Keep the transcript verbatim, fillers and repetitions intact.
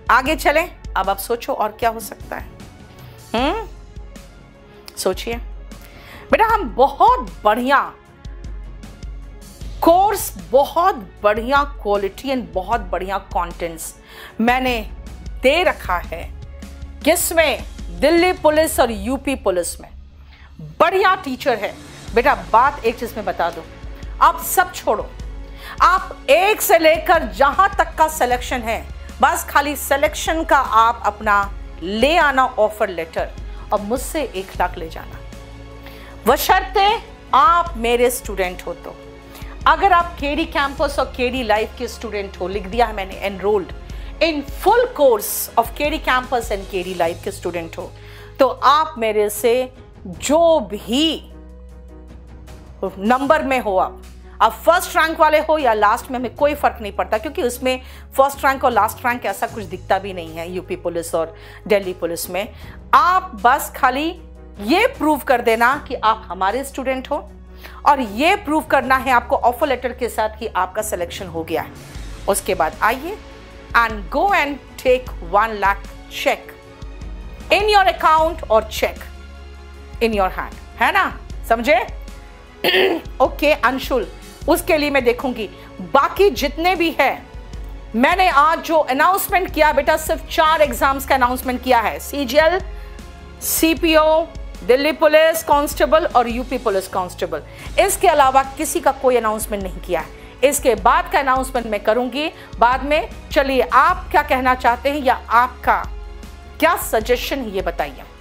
आगे चलें। अब आप सोचो और क्या हो सकता है। हम्म सोचिए बेटा, हम बहुत बढ़िया कोर्स, बहुत बढ़िया क्वालिटी एंड बहुत बढ़िया कंटेंट्स मैंने दे रखा है, किसमें? दिल्ली पुलिस और यूपी पुलिस में। बढ़िया टीचर है बेटा। बात एक चीज में बता दो, आप सब छोड़ो, आप एक से लेकर जहां तक का सिलेक्शन है, बस खाली सिलेक्शन का आप अपना ले आना ऑफर लेटर और मुझसे एक लाख ले जाना, बशर्ते आप मेरे स्टूडेंट हो। तो अगर आप केडी कैंपस और केडी लाइफ के स्टूडेंट हो, लिख दिया है मैंने, enrolled in full course of KD campus and KD life के स्टूडेंट हो, तो आप मेरे से जो भी नंबर में हो, आप आप फर्स्ट रैंक वाले हो या लास्ट में, हमें कोई फर्क नहीं पड़ता, क्योंकि उसमें फर्स्ट रैंक और लास्ट रैंक ऐसा कुछ दिखता भी नहीं है यूपी पुलिस और दिल्ली पुलिस में। आप बस खाली ये प्रूव कर देना कि आप हमारे स्टूडेंट हो, और ये प्रूव करना है आपको ऑफर लेटर के साथ कि आपका सिलेक्शन हो गया है। उसके बाद आइए and go and take one lakh check in your account और चेक इन योर हैंड, है ना, समझे? ओके अंशुल, उसके लिए मैं देखूंगी। बाकी जितने भी है, मैंने आज जो अनाउंसमेंट किया बेटा, सिर्फ चार एग्जाम्स का अनाउंसमेंट किया है, CGL, CPO, Delhi police constable और यूपी पुलिस कांस्टेबल। इसके अलावा किसी का कोई अनाउंसमेंट नहीं किया है। इसके बाद का अनाउंसमेंट मैं करूंगी बाद में। चलिए, आप क्या कहना चाहते हैं या आपका क्या सजेशन है ये बताइए।